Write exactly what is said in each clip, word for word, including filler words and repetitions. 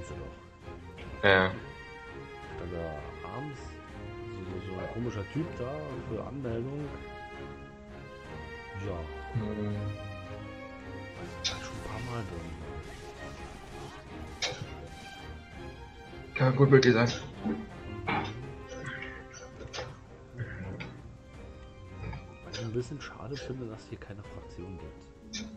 kennst du doch. Ja. Stand da abends so, so ein komischer Typ da für Anmeldung. Ja, Hm. war schon ein paar Mal drin. Kann gut möglich sein. Was ich ein bisschen schade finde, dass hier keine Fraktion gibt.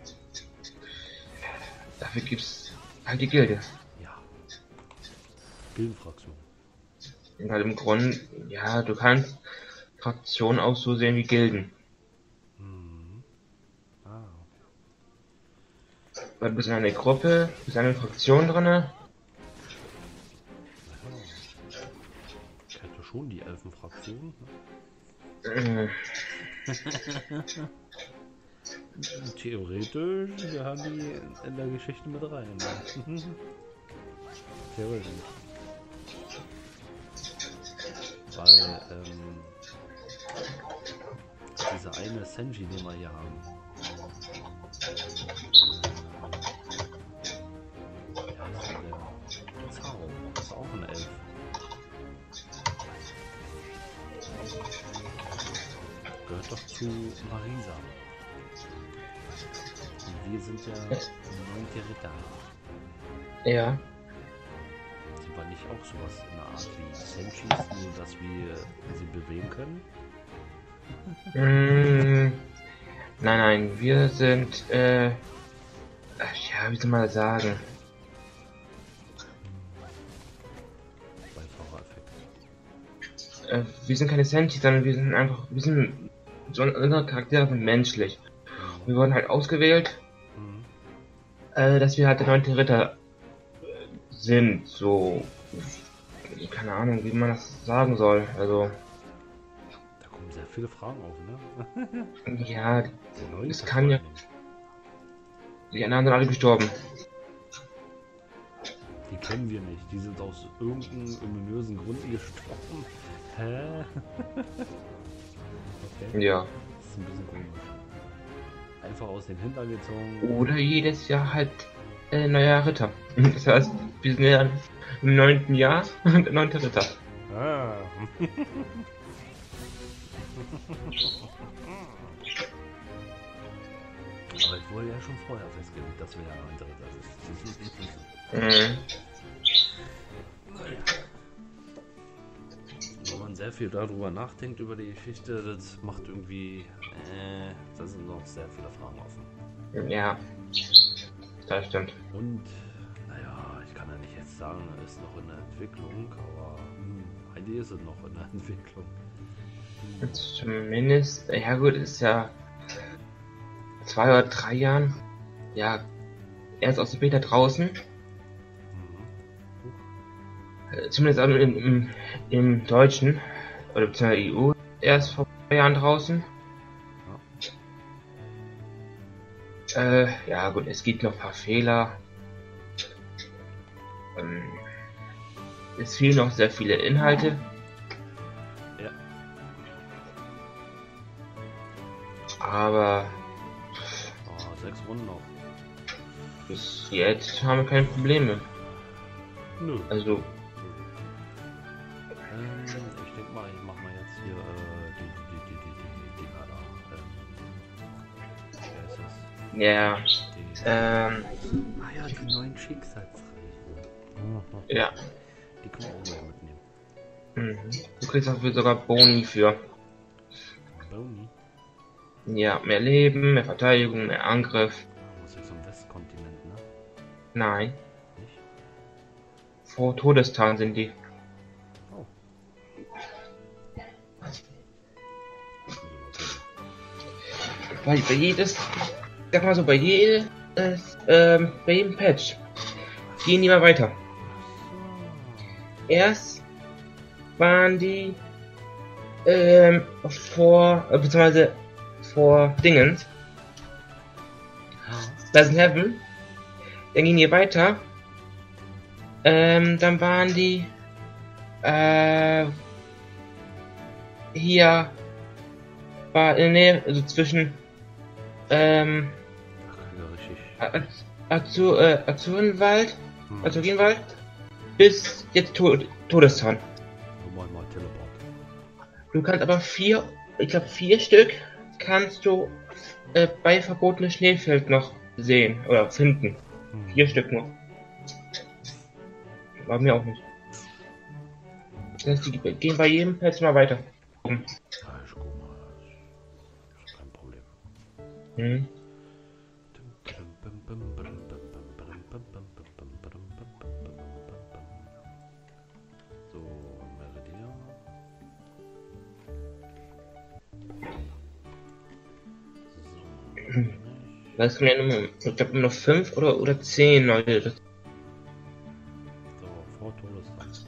Dafür gibt's halt die Gilde. Ja. Gildenfraktion. Weil im Grunde, ja, du kannst Fraktionen auch so sehen wie Gilden. Mhm. Ah. Weil du bist in einer Gruppe, bist in einer Fraktion drinne. Ich hätte schon die Elfenfraktion. Äh, Theoretisch gehören die in der Geschichte mit rein. Theoretisch. Weil, ähm, dieser eine Senji, den wir hier haben. Wie heißt denn der? Zao. Das ist auch ein Elf. Gehört doch zu Marisa. Und wir sind ja neunte Ritter. ja. Sind wir nicht auch sowas in der Art wie Senchis, nur dass wir sie bewegen können? Mm, nein, nein, wir sind, äh, ach ja, wie soll man das sagen? Beifahrereffekt. Äh, wir sind keine Senti, sondern wir sind einfach, wir sind, so unsere Charaktere sind menschlich. Wir wurden halt ausgewählt, Mhm. äh, dass wir halt der neunte Ritter äh, sind, so, keine Ahnung, wie man das sagen soll, also, Da kommen sehr viele Fragen auf, ne? ja, Der neue es kann ja, Teil. die anderen sind alle gestorben. Die kennen wir nicht. Die sind aus irgendeinem ominösen Grund gestorben. Hä? Okay. Ja. Das ist ein bisschen komisch. Einfach aus den Hintern gezogen. Oder jedes Jahr halt äh, neuer Ritter. Das heißt, wir sind ja im neunten Jahr und der neunte Ritter. Ah. Aber ich wurde ja schon vorher festgelegt, dass wir ja neunte Ritter sind. Mhm. Naja. Wenn man sehr viel darüber nachdenkt, über die Geschichte, das macht irgendwie, äh, da sind noch sehr viele Fragen offen. Ja, das stimmt. Und, naja, ich kann ja nicht jetzt sagen, er ist noch in der Entwicklung, aber hm, eigentlich ist es noch in der Entwicklung. Zumindest, ja gut, ist ja zwei oder drei Jahren, ja, erst aus der Beta draußen. Mhm. Äh, Zumindest im, im, im Deutschen, oder beziehungsweise E U, erst vor drei Jahren draußen. Äh, ja gut, es gibt noch ein paar Fehler. Ähm, es fehlen noch sehr viele Inhalte. Ja. Aber Oh, sechs Runden noch. bis jetzt haben wir keine Probleme. Nö. Also, Ähm, ich denke mal, ich mach mal jetzt hier äh, die, die, die, die, die, die Dinger da. Ähm, wer ist das? ja, Die, ähm, ah ja, die neuen Schicksalsreichen. Mhm. ja. Die können wir auch gleich mitnehmen. Mhm. Du kriegst dafür sogar Boni für. Boni. Ja, mehr Leben, mehr Verteidigung, mehr Angriff. Ah, muss jetzt zum Westkontinent, ne? Nein, Nicht? vor Todestarn sind die. Oh. Bei, bei jedes, sag mal so, bei jedem, äh, ähm, bei jedem Patch gehen die mal weiter. Erst waren die, ähm, vor, äh, beziehungsweise vor Dingens, Pleasant Heaven, dann gingen die weiter, ähm, dann waren die, äh, hier, war in der Nähe, also zwischen, ähm, Ach, ja, richtig. Az- Azu, äh, Azurenwald Hm. Also gehen wir bis jetzt to Todeszahn. So mal mal Teleport. Du kannst aber vier, ich glaube vier Stück kannst du äh, bei verbotenes Schneefeld noch sehen oder finden. Hm. Vier Stück nur. War mir auch nicht. Das heißt, die gehen bei jedem Feld mal weiter. Ja, ich guck mal. Das ist kein Problem. Hm. So, Meridian. So. Das kommen ja nur, ich glaube nur fünf oder, oder zehn Leute. Das So, vor Todeszeit.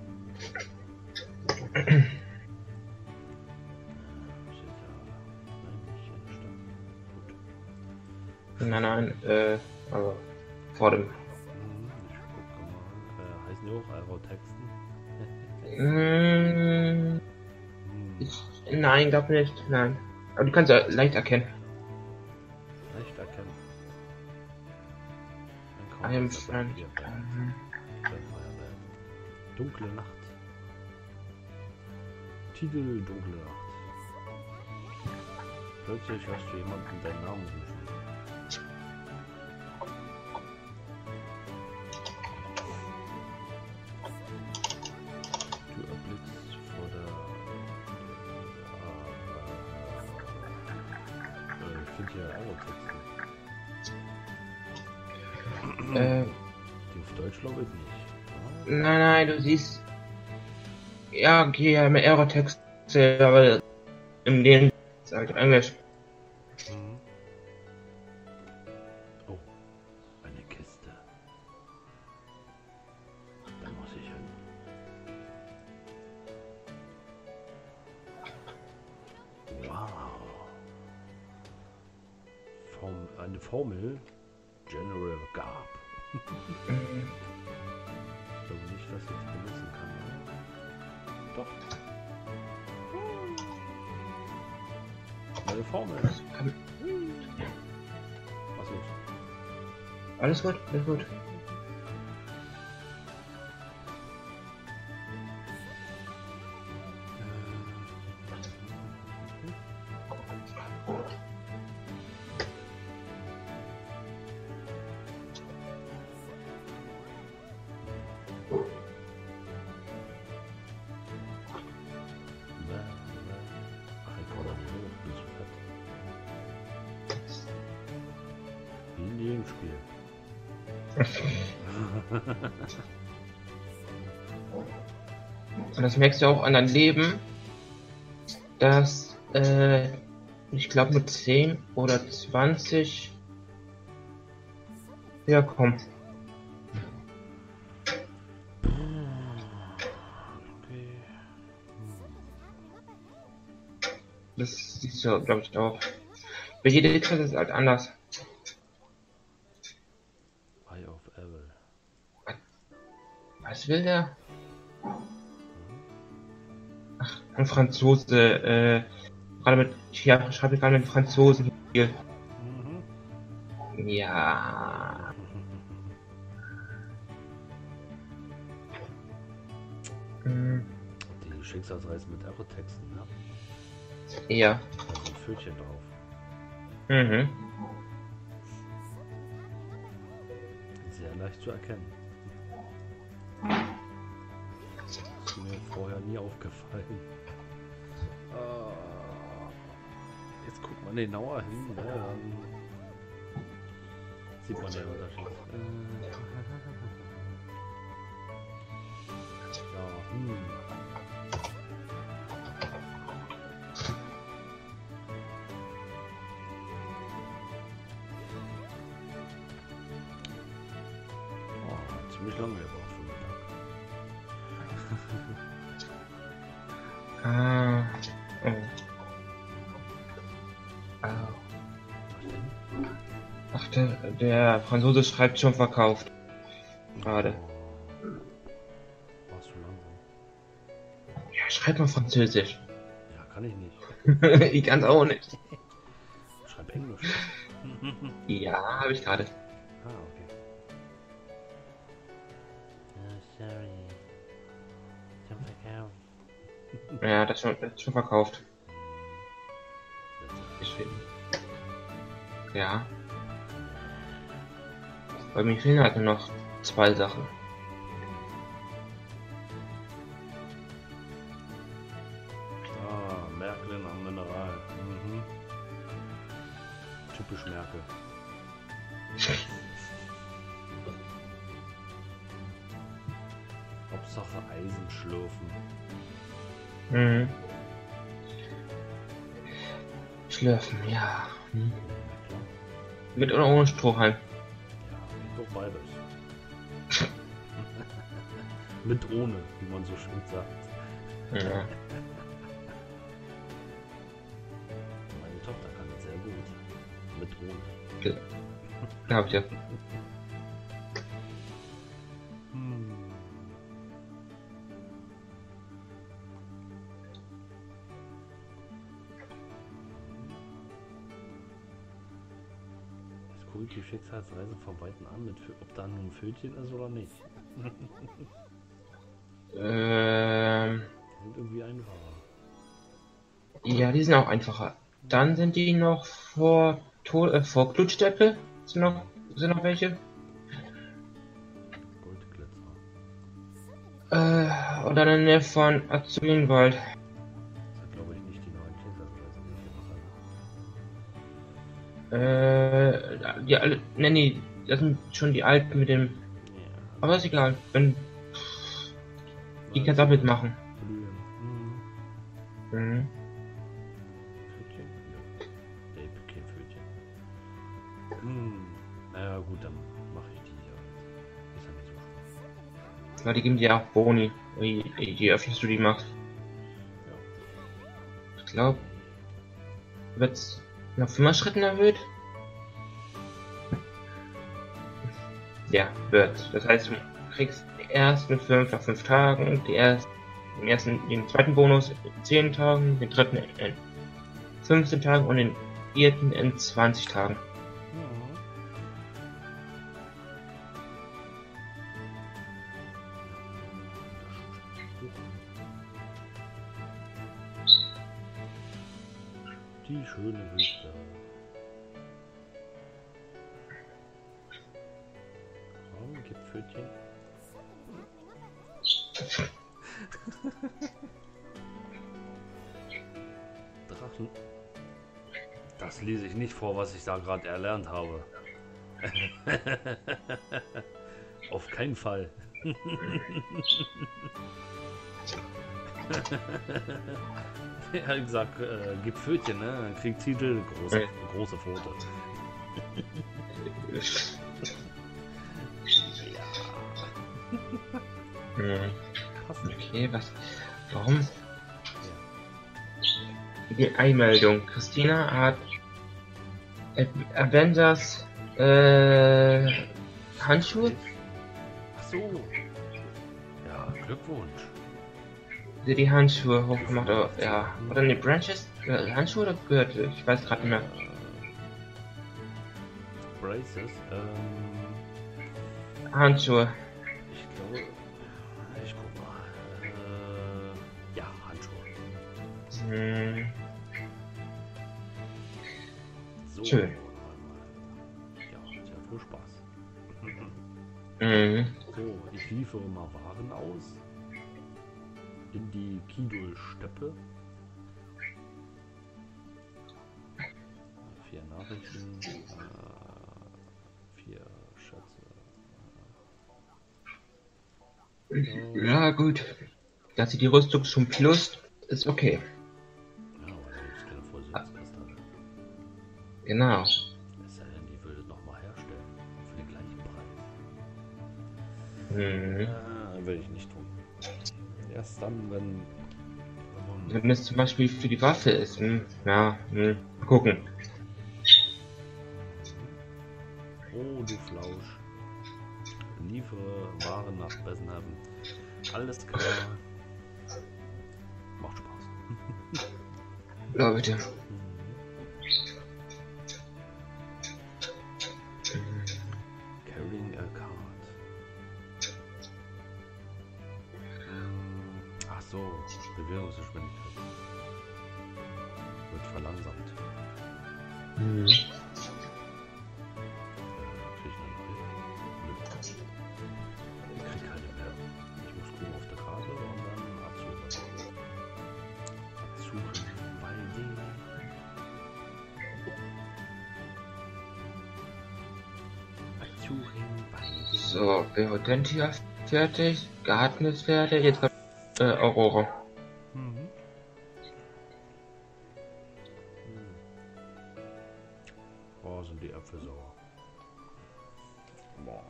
Nein, nein, äh, also vor dem. Ich gucke mal. Äh, heißen die auch Aerotexten? Mm, ich, nein, glaub nicht, nein. Aber du kannst ja leicht erkennen. Leicht erkennen. I am friend. Dunkle Nacht. Titel Dunkle Nacht. Plötzlich hörst du jemanden deinen Namen rufen. Du erblickst vor der... Äh, äh, ich finde hier Aerotexte. Äh, Die auf Deutsch glaube ich nicht. nein, nein, du siehst. Ja, okay, ja, mit Aerotext, aber in dem sag ich Englisch. Mhm. Oh, eine Kiste. Da muss ich hin. Wow. Form, eine Formel. General Garb. Ich glaube nicht, dass ich das benutzen kann. Oder? Doch. Neue Formel. Was los? Alles gut, alles gut. Ach, ich komme nicht hoch, bin zu fett. Wie in jedem Spiel. Und das merkst du auch an deinem Leben, dass, äh, ich glaube mit zehn oder zwanzig. Ja, komm. Okay. Das siehst du, glaube ich, auch. Bei jeder Klasse ist es halt anders. Eye of Evil. Was will der? Ach, ein Franzose, äh, gerade mit, ja, schreibe ich gerade mit Franzosen hier. Mhm. Ja. Hm, Die Schicksalsreise mit Aerotexten, ne? ja. Da ist ein Pfötchen drauf. Mhm. Sehr leicht zu erkennen. Ist mir vorher nie aufgefallen. Ah, jetzt guckt man genauer hin, ne? Dann sieht man den Unterschied. Äh, ja, hm. Oh, ziemlich lange gebraucht für Mittag. Ah. Oh. Au. Was denn? Ach, der, der Franzose schreibt schon verkauft. Gerade. Oh. Warst du langsam? Ja, schreib mal Französisch. Ja, kann ich nicht. Ich kann's auch nicht. Schreib Englisch. Ja, habe ich gerade. Ah, okay. Ja, das schon, das ist schon verkauft. Deswegen. Ja. Bei mir fehlen halt nur noch zwei Sachen. Ah, Märklin am Mineral. Mhm. Typisch Merkel. Hauptsache Eisen schlürfen. Mhm. Schlürfen, ja. Hm. Ja, klar. Mit oder ohne Strohhalm? Ja, geht doch beides. Mit ohne, wie man so schön sagt. Ja. Meine Tochter kann das sehr gut. Mit ohne. Okay. Hab ich ja. Hm. Jetzt gucke ich die Schicksalsreise von Weitem an, mit, Fö- ob da nur ein Pfötchen ist oder nicht. Ähm, Die sind irgendwie einfacher. ja, die sind auch einfacher. Dann sind die noch vor, to äh, vor Glutsteppe. Sind noch, sind noch welche? Goldglitzer. Äh, oder in der Nähe von Azurenwald. Das sind, glaube ich, nicht die neuen Schicksalsreise, die ich hier noch habe. Äh, die alle, ne, nee, das sind schon die alten mit dem, Ja. aber ist egal, wenn, die kannst du auch mitmachen. Blühen. Hm. Mhm. Pfötchen? Ja. Nee, kein Pfötchen. Hm. Naja, gut, dann mache ich die hier. Ist ja nicht so schlimm. Ja, die geben dir auch Boni, je, je öfter du die machst. Ja. Ich glaube, wird's nach fünf Schritten erhöht? Ja, wird. Das heißt, du kriegst die ersten fünf nach fünf Tagen, die ersten, den ersten, den zweiten Bonus in zehn Tagen, den dritten in fünfzehn Tagen und den vierten in zwanzig Tagen. Ja. Die schöne Wüste. Komm, gib Pfötchen. Drachen. Das lese ich nicht vor, was ich da gerade erlernt habe. Auf keinen Fall. Er hat gesagt, äh, gib Pfötchen, ne? Dann kriegt Titel, große, Ja. große Pfote. Hm. Krass. Okay, was? Warum? Die Einmeldung. Christina hat Avengers äh, Handschuhe? Ach so. Ja, Glückwunsch. Sie die Handschuhe hochgemacht, aber ja. Oder ne, Branches? Äh, Handschuhe oder Gürtel? Ich weiß gerade nicht mehr. Äh, Braces. Ähm, Handschuhe. ich glaube. Ich guck mal. Äh, ja, Handschuhe. Hm. So. Schön. Ja, sehr viel Spaß. Mhm. So, ich liefere mal Waren aus. In die Kidul-Steppe. Vier Nachrichten. Äh, vier Schätze. Äh, Ja, gut. Dass sie die Rüstung schon plus ist okay. ja, aber da gibt es keine Vollsitzkristalle. Genau. Es sei denn, die würde es nochmal herstellen. Für den gleichen Preis. Mhm. Äh, will ich nicht tun. Erst dann, wenn. wenn Wenn es zum Beispiel für die Waffe ist, hm, ja, hm, mal gucken. oh, du Flausch. Liefere Waren nach Besenhaven. Alles klar. Macht Spaß. Ja, bitte. Carrying a card. Ach so, Bewegungsgeschwindigkeit wird verlangsamt. Mhm. Äh, krieg ich eine neue? Nö. Ich krieg keine mehr. Ich muss gucken auf der Karte und dann Azuren. Azuren bei dir. Azuren bei dir. So, Verodentia fertig, Garten ist fertig, jetzt kommt äh, Aurora. Mhm. Hm. Oh, sind die Äpfel sauer. Boah.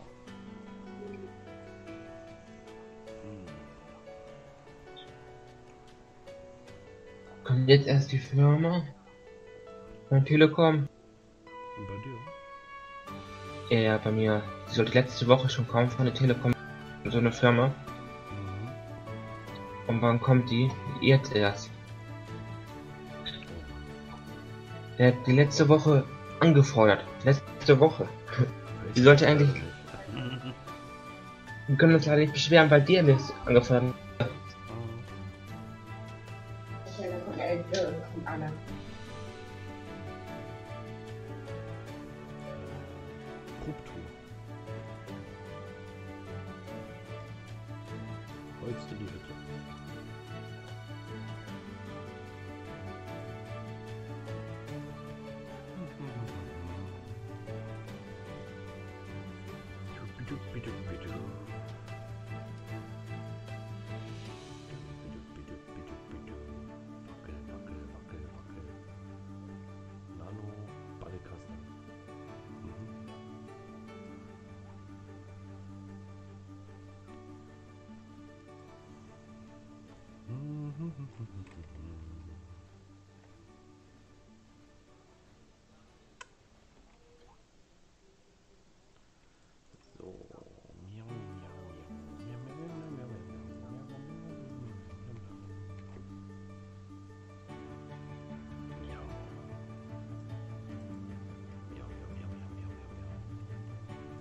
Hm. Kommt jetzt erst die Firma? Beim Telekom? Und bei dir? Ja, ja, bei mir. Die sollte letzte Woche schon kommen von der Telekom. So eine Firma. Mhm. Und wann kommt die? Jetzt erst. Der hat die letzte Woche angefordert. Letzte Woche. Die sollte eigentlich. Wir können uns leider nicht beschweren, weil dir nichts angefordert hat. Ruptur. Holst du die Hütte? Wackel, wackel, wackel, wackel. Nano, Ballekasten. Mhm. So, miau, miau, miau, miau, miau, miau, miau, miau, miau, miau, miau, miau, miau, miau, miau.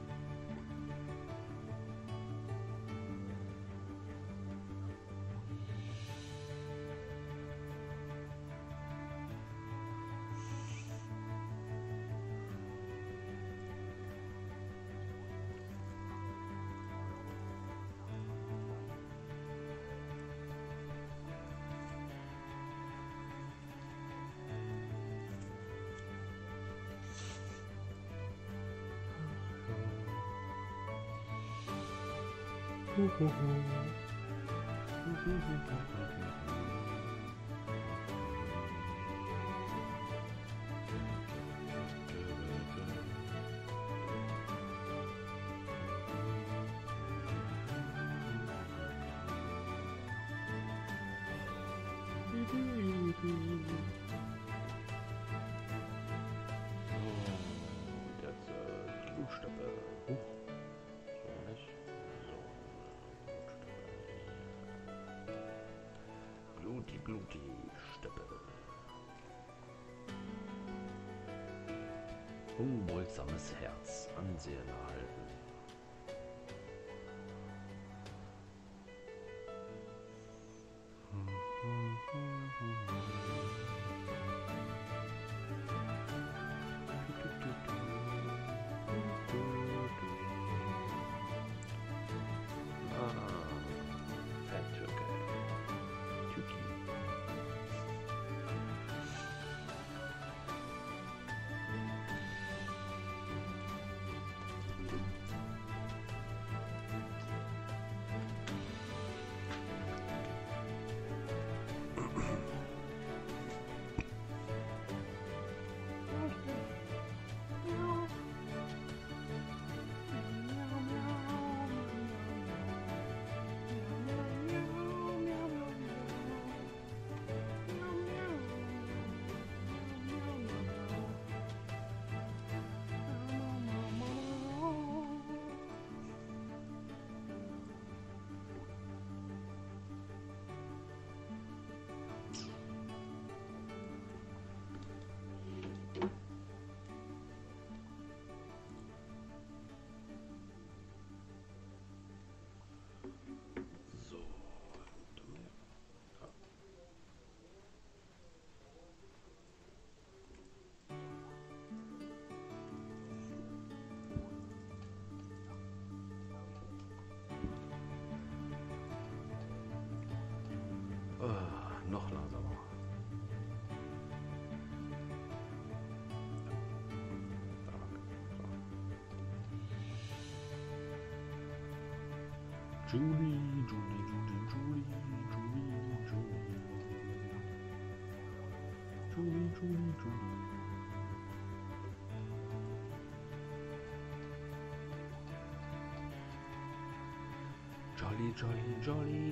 Jetzt äh, Blutsteppe. Huch. So nicht. So. Blutsteppe. Bluti, Bluti, Steppe. Unbeugsames Herz. Ansehen erhalten. Julie, Julie, Julie, Julie, Julie, Julie. Julie, Julie, Julie. Jolly, jolly, jolly.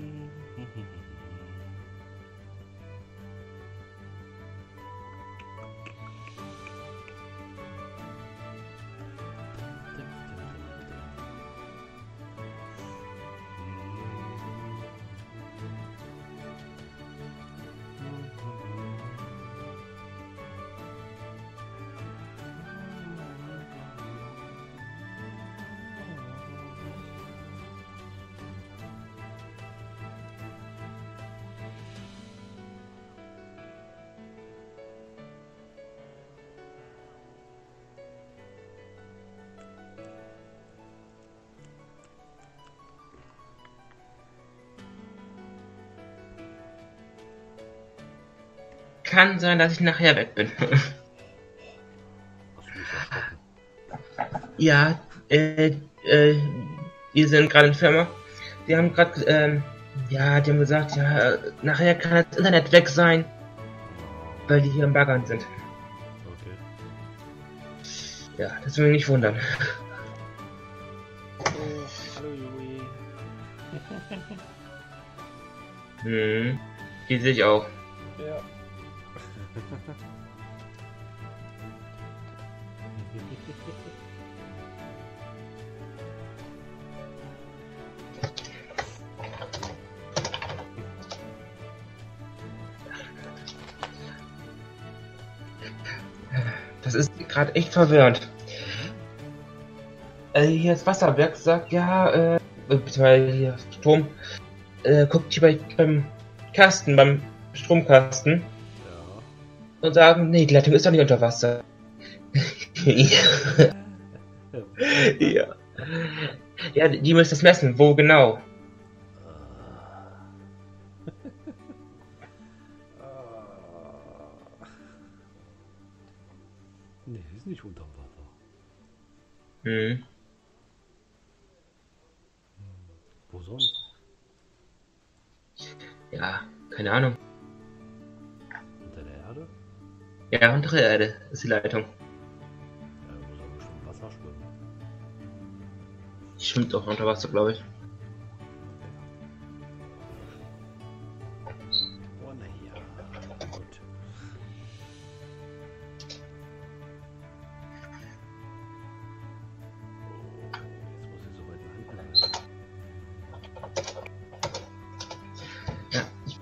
Kann sein, dass ich nachher weg bin. Hast du mich erschrocken? Ja, äh, äh, die sind gerade in der Firma. Die haben gerade, ähm, ja, die haben gesagt, ja, nachher kann das Internet weg sein, weil die hier im Baggern sind. Okay. Ja, das will mich nicht wundern. Oh, hallo Juri. Hm, die sehe ich auch. Ja. Das ist gerade echt verwirrend. Äh, hier das Wasserwerk sagt, ja, äh, beziehungsweise hier Strom, äh, guckt hier bei, beim Kasten, beim Stromkasten Ja. und sagen, nee, die Leitung ist doch nicht unter Wasser. Ja. Ja, die müssen das messen. Wo genau? Nee, ist nicht unterm Wasser. Hm. Wo sonst? Ja, keine Ahnung. Unter der Erde? Ja, unter der Erde ist die Leitung. Ja, muss aber bestimmt Wasser schwimmen. Die schwimmt auch unter Wasser, glaube ich. Oh, na ja. Gut. Oh, jetzt muss ich so weit nach hinten halten. Ja.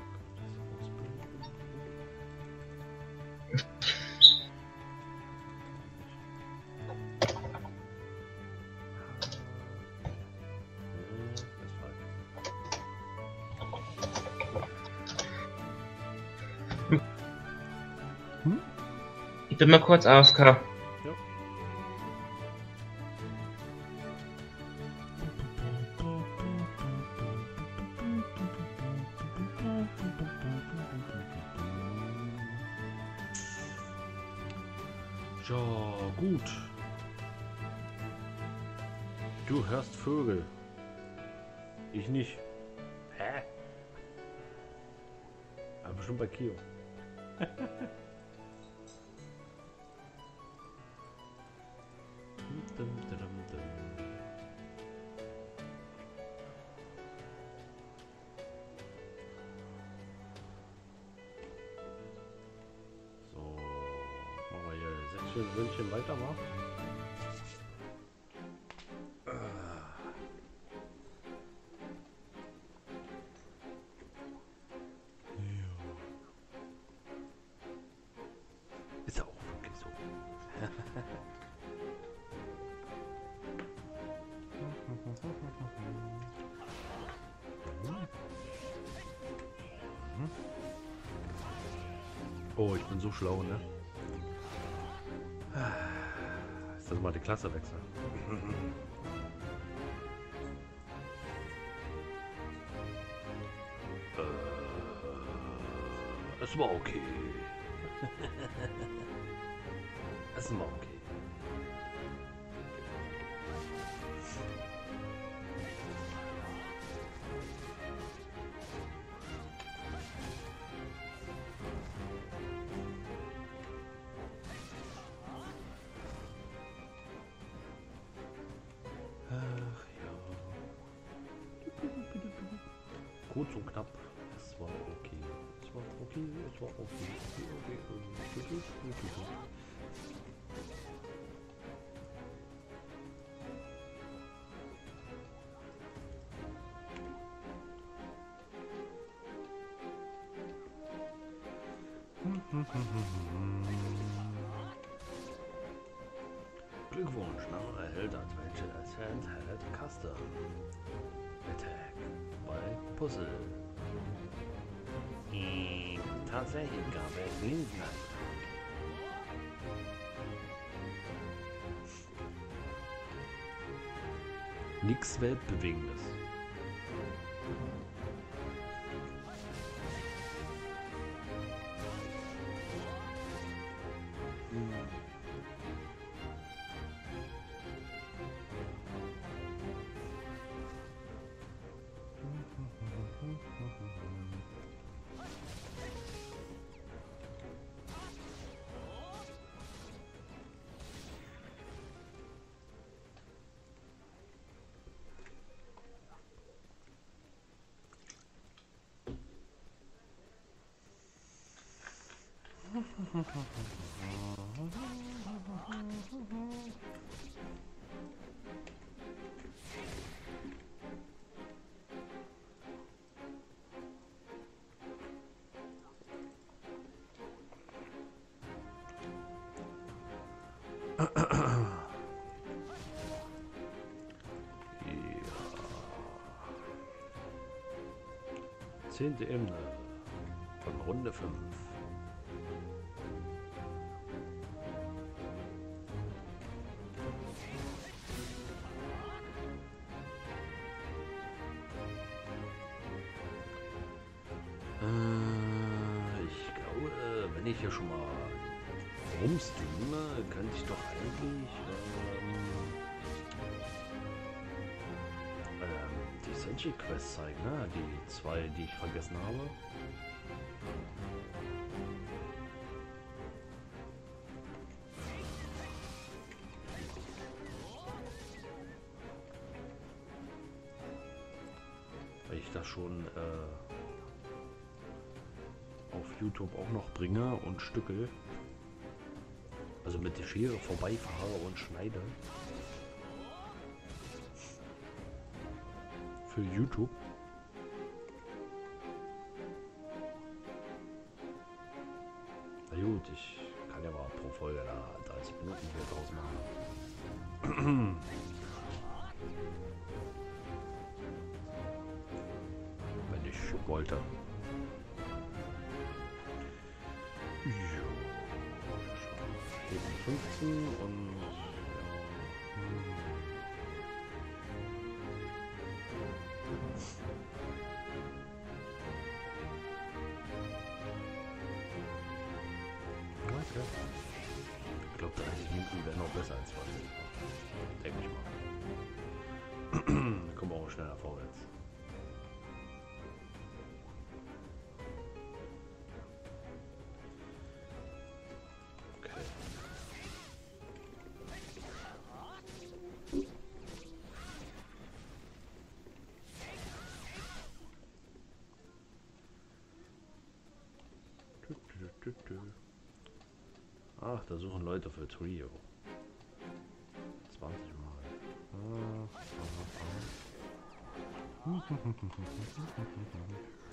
Ich bin mal kurz A F K. Ja. Ja, gut. Du hörst Vögel. Ich nicht. Hä? Aber bestimmt bei Kio. Dum, dum, dum. So, machen wir hier sechs Wündchen weiter mal. Ist ja auch wirklich so. Oh, ich bin so schlau, ne? Ist das mal die Klasse wechseln? äh, es war okay. Es war okay. kurz und knapp. Es war okay. Es war okay, es war okay. Okay, okay. Glückwunsch, Name erhält Adventure Ascent Head Custom Attack bei Puzzle. Hm, tatsächlich gab es Linsenantrag. Nix Weltbewegendes. Zehnte Ebene von Runde fünf. Äh, ich glaube, wenn ich hier schon mal rumstreame, könnte ich doch eigentlich ähm, ähm, die Senshi Quest zeigen, ne? Die zwei, die ich vergessen habe. Weil ich das schon äh, auf YouTube auch noch bringe und stückel. Also mit der Schere vorbeifahre und schneide. Für YouTube. Na gut, ich kann ja mal pro Folge da dreißig Minuten hier draus machen. Wenn ich wollte. Jo. fünfzehn und ja. Okay. Ich glaube dreißig Minuten wäre noch besser als zwanzig. Denke ich mal. Dann kommen wir auch schneller vorwärts. Ach, da suchen Leute für Trio. zwanzig Mal. Ah, ah, ah.